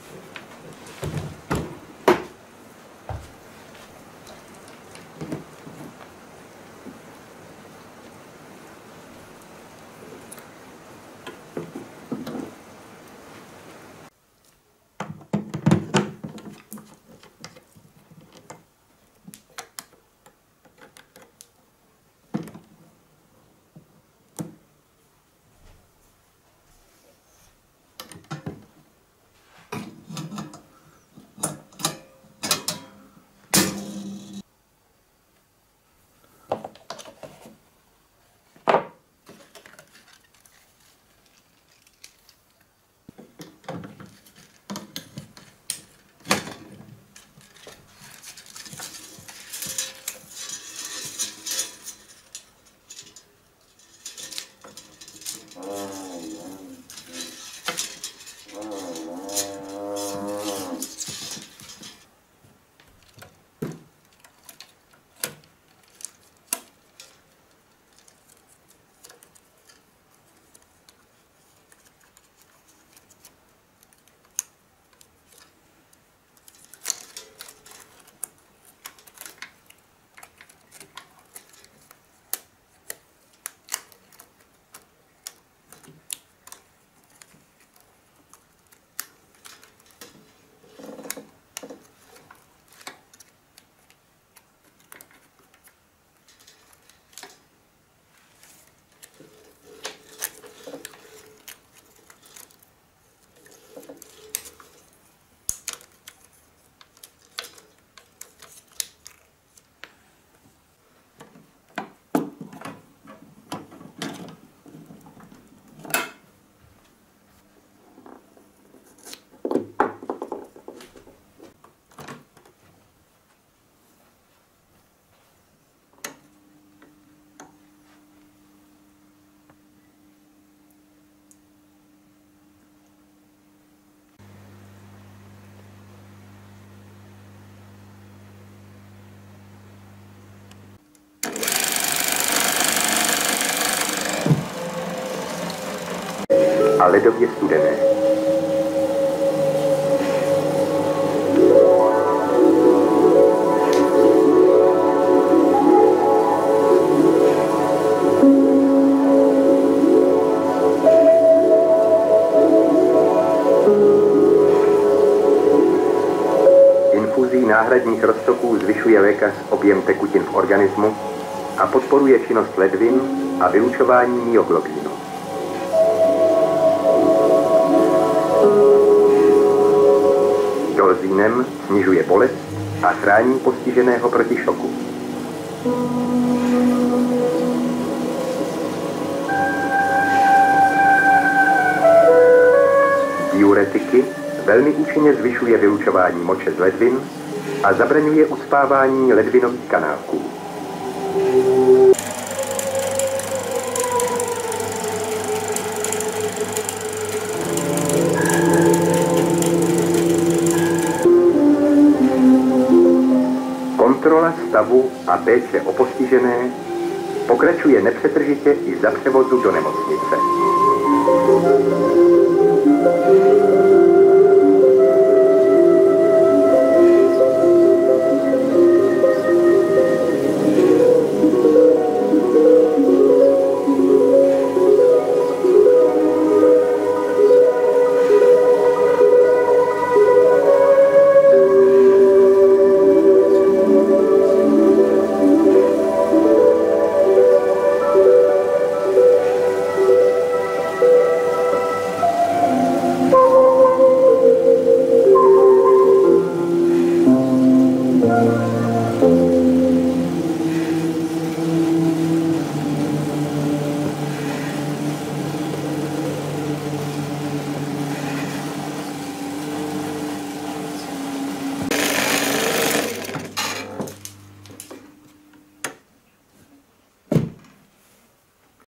A ledově studené. Infuzí náhradních roztoků zvyšuje lékař objem tekutin v organismu a podporuje činnost ledvin a vylučování myoglobínu. Dolzínem snižuje bolest a chrání postiženého proti šoku. Diuretiky velmi účinně zvyšuje vylučování moče z ledvin a zabraňuje uspávání ledvinových kanálků. Kontrola stavu a péče o postižené pokračuje nepřetržitě i za převozu do nemocnice.